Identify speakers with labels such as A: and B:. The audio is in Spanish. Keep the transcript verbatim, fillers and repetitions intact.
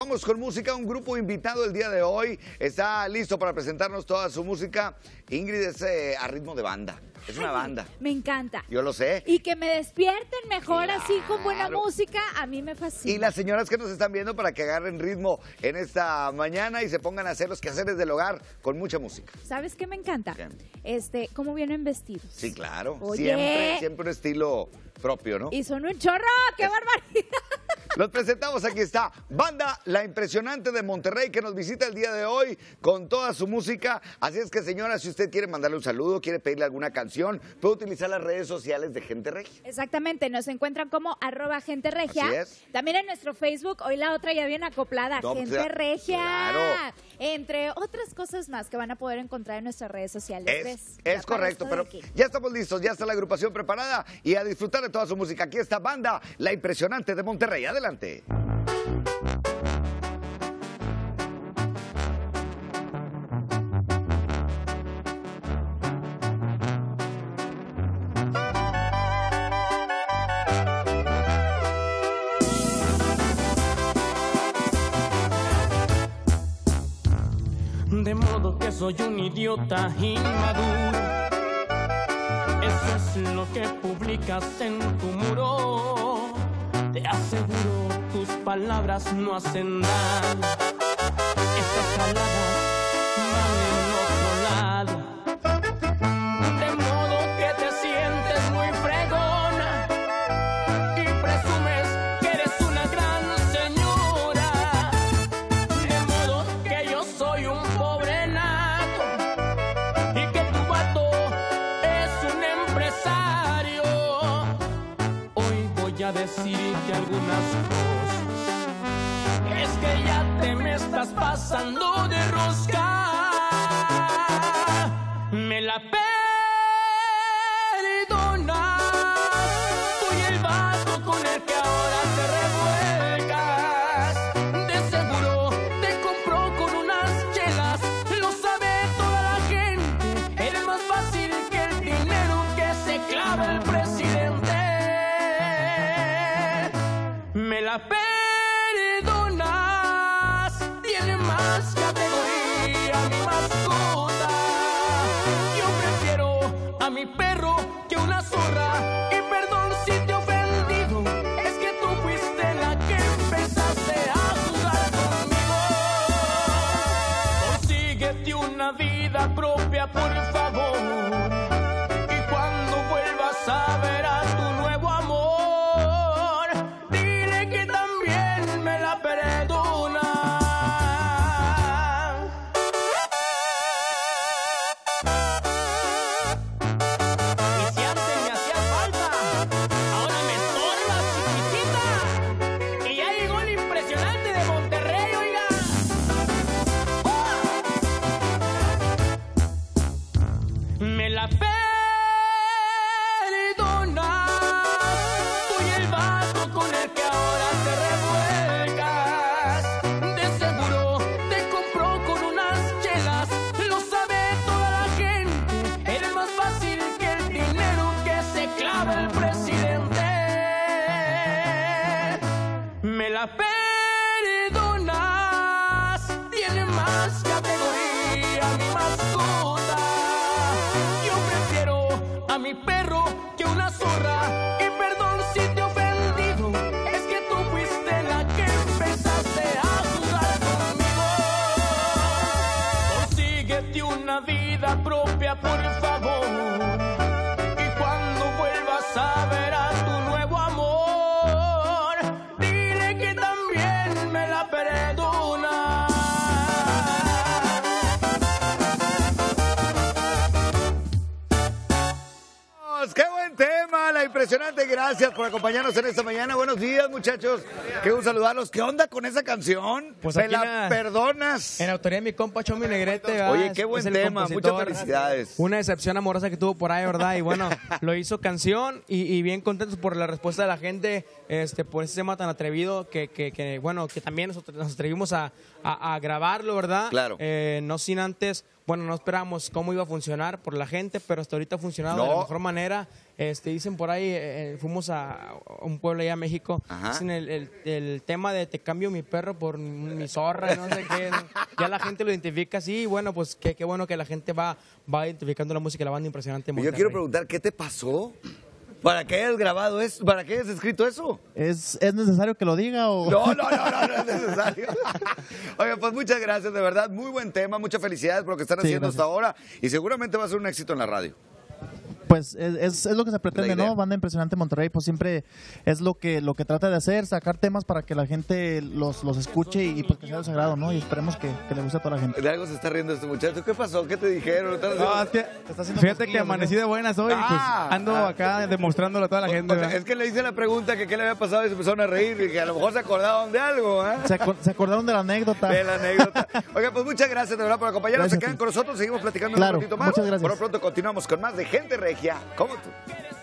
A: Vamos con música, un grupo invitado el día de hoy. Está listo para presentarnos toda su música. Ingrid es eh, a ritmo de banda. Es una banda.
B: Me encanta.
A: Yo lo sé.
B: Y que me despierten mejor
A: Claro.
B: así con buena música, a mí me fascina.
A: Y las señoras que nos están viendo para que agarren ritmo en esta mañana y se pongan a hacer los quehaceres del hogar con mucha música.
B: ¿Sabes qué me encanta?
A: ¿Qué?
B: Este, cómo vienen vestidos.
A: Sí, claro.
B: Oye.
A: Siempre, siempre un estilo propio, ¿no?
B: Y son un chorro, qué
A: Es-
B: barbaridad.
A: Los presentamos, aquí está, Banda La Impresionante de Monterrey, que nos visita el día de hoy con toda su música. Así es que, señora, si usted quiere mandarle un saludo, quiere pedirle alguna canción, puede utilizar las redes sociales de Gente Regia.
B: Exactamente, nos encuentran como arroba gente regia.
A: Así es.
B: También en nuestro Facebook, hoy la otra ya viene acoplada,
A: No,
B: gente
A: pues,
B: regia.
A: claro.
B: Entre otras cosas más que van a poder encontrar en nuestras redes sociales.
A: Es,
B: ¿Ves? Ya
A: es
B: para
A: correcto,
B: esto
A: pero
B: de aquí.
A: ya estamos listos, ya está la agrupación preparada y a disfrutar de toda su música. Aquí está Banda La Impresionante de Monterrey. Adelante.
C: De modo que soy un idiota inmaduro. Eso es lo que publicas en tu muro. Te aseguro, tus palabras no hacen daño. Estas palabras van en otro lado. De modo que te sientes muy fregona y presumes que eres una gran señora. De modo que yo soy un pobre nato y que tu vato es un empresario. Hoy voy a decirte algunas cosas. Es que ya te me estás pasando de rosca. Me la perdonas. Soy el vato con el que ahora te revuelcas. De seguro te compró con unas chelas. Lo sabe toda la gente. Eres más fácil que el dinero que se clava el presidente. Me la perdonas. Tiene más categoría mi mascota. Yo prefiero a mi perro que una zorra. Y perdón si te he ofendido. Es que tú fuiste la que empezaste a jugar conmigo. Consíguete una vida propia, por favor. Y cuando vuelvas a ver a tu nuevo amor, dile que también me la perdona. Y si antes me hacía falta, ahora me estorbas, chiquitita. Y ya llegó el impresionante de Monterrey, oiga. Me la perdonas. Soy el vato con el que ahora te revuelcas. De seguro te compró con unas chelas. Lo sabe toda la gente. Eres más fácil que el dinero que se clava el presidente. Me la perdonas. Tiene más categoría mi mascota. Yo prefiero a mi perro que una zorra. Y perdón si te he ofendido. Es que tú fuiste la que empezaste a jugar conmigo. Consíguete una vida propia, por favor. Y cuando vuelvas a ver a tu nuevo amor, dile que también me la perdona.
A: ¡Qué buen tema! La Impresionante, gracias por acompañarnos en esta mañana. Buenos días, muchachos. Qué gusto saludarlos. ¿Qué onda con esa canción?
D: Pues
A: ¿Me
D: aquí
A: la
D: la-
A: perdonas?
D: En autoría de mi compa Chomi Negrete, ¿verdad?
A: Oye, qué buen
D: Es el
A: tema.
D: compositor.
A: Muchas felicidades.
D: Una decepción amorosa que tuvo por ahí, ¿verdad? Y bueno, lo hizo canción y, y bien contentos por la respuesta de la gente, este, por ese tema tan atrevido que, que, que bueno, que también nosotros nos atrevimos a, a, a grabarlo, ¿verdad?
A: Claro.
D: Eh, no sin antes bueno, no esperábamos cómo iba a funcionar por la gente, pero hasta ahorita ha funcionado de
A: No.
D: la mejor manera. Este, dicen por ahí, eh, fuimos a un pueblo allá a México,
A: Ajá.
D: dicen el, el, el tema de te cambio mi perro por mi zorra, no sé qué. Ya la gente lo identifica así, y bueno, pues qué, qué bueno que la gente va, va identificando la música de la banda impresionante. de
A: Y yo quiero
D: Monterrey.
A: preguntar, ¿qué te pasó? ¿Para qué hayas grabado eso? ¿Para qué hayas escrito eso?
E: ¿Es, ¿Es necesario que lo diga o...?
A: No, no, no, no, no es necesario. Oiga, pues muchas gracias, de verdad. Muy buen tema, muchas felicidades por lo que están
E: Sí,
A: haciendo
E: gracias.
A: hasta ahora. Y seguramente va a ser un éxito en la radio.
E: Pues es, es, es lo que se pretende,
A: La idea.
E: ¿no? Banda Impresionante Monterrey, pues siempre es lo que lo que trata de hacer, sacar temas para que la gente los, los escuche y, y pues que sea de su agrado, ¿no? Y esperemos que, que le guste a toda la gente.
A: De algo se está riendo este muchacho. ¿Qué pasó? ¿Qué te dijeron? ¿Estás-
F: No, es que,
E: Te está haciendo
F: fíjate que
E: cosquillas,
F: amanecí
E: ¿no?
F: de buenas hoy,
A: Ah,
F: pues ando
A: ah.
F: acá demostrándolo a toda la gente.
A: O sea,
F: ¿verdad?
A: es que le hice la pregunta que qué le había pasado y se empezaron a reír y que a lo mejor se acordaban de algo, ¿eh?
E: ¿Se, acor- se acordaron de la anécdota?
A: De la anécdota. Oiga, pues muchas gracias de verdad por acompañarnos.
E: Gracias
A: Se
E: a
A: quedan
E: ti.
A: con nosotros, seguimos platicando
E: Claro,
A: un ratito más.
E: muchas gracias.
A: Por lo pronto continuamos con más de Gente Regia, como tú.